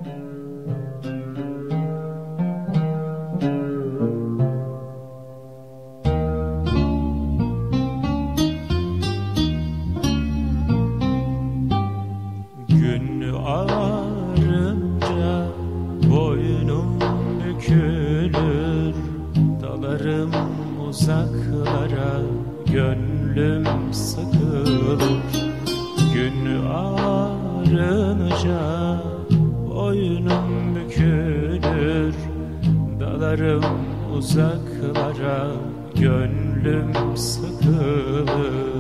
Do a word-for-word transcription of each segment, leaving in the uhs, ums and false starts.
Gün ağarınca boynum bükülür, dalarım uzaklara, gönlüm sıkılır. Gün ağarınca boynum bükülür, dalarım uzaklara, gönlüm sıkılır.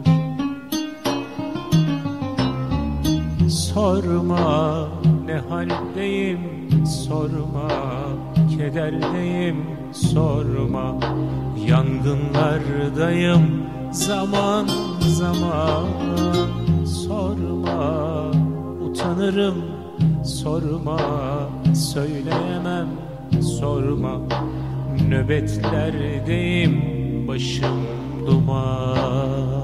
Sorma ne haldeyim, sorma kederdeyim, sorma yangınlardayım zaman zaman. Sorma utanırım, sorma söyleyemem, sorma nöbetlerdeyim, başım duman.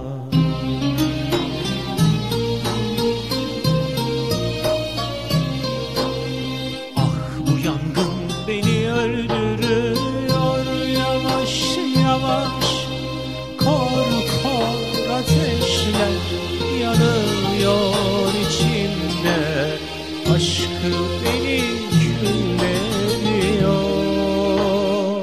Beni öldürüyor yavaş yavaş, kor kor ateşler yanıyor içimde. Aşkı beni kül ediyor.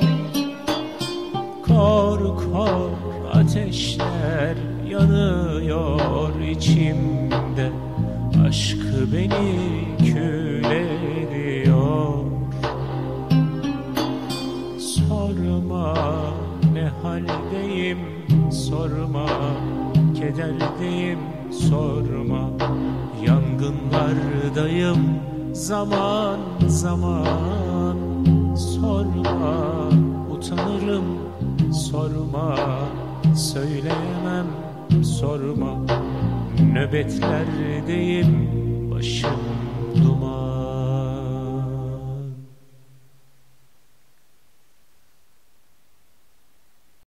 Kor kor ateşler yanıyor içimde. Aşkı beni kül ediyor. Sorma ne haldeyim, sorma kederdeyim, sorma yangınlardayım zaman zaman. Sorma utanırım, sorma söyleyemem, sorma nöbetlerdeyim, başım